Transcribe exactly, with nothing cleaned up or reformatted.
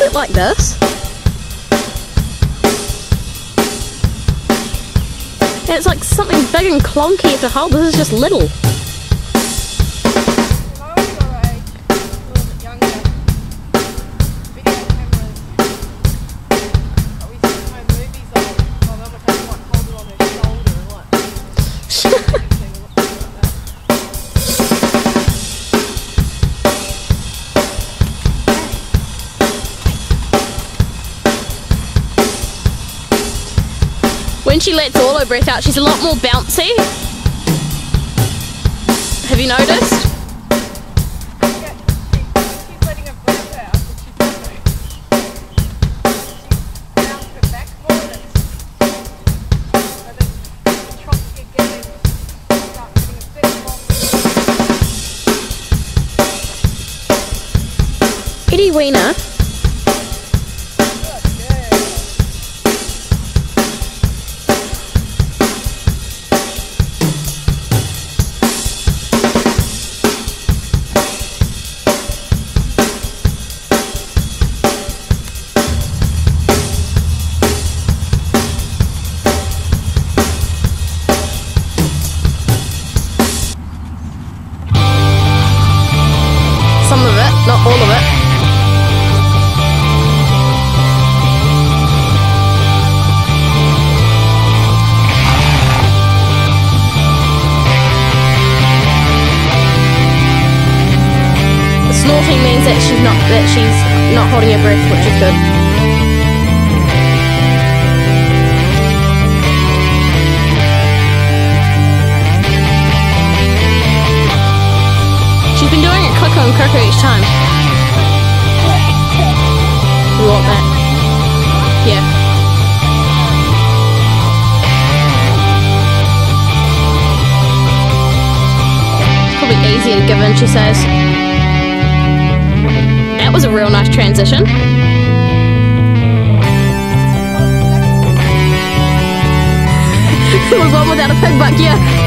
look like this. Yeah, it's like something big and clunky to hold. This is just little. When she lets all her breath out, she's a lot more bouncy. Have you noticed? Yeah, she, she's letting her breath out, which she's doing. She bounced her back more and so then the trunks get getting, start getting a bit more. Eddie Weiner. Some of it, not all of it. Snorting means that she's not that she's not holding her breath, which is good. She's been doing it quicker and quicker each time. We want that. Yeah. It's probably easier to give in, she says. That was a real nice transition. There was one without a pig buck, yeah.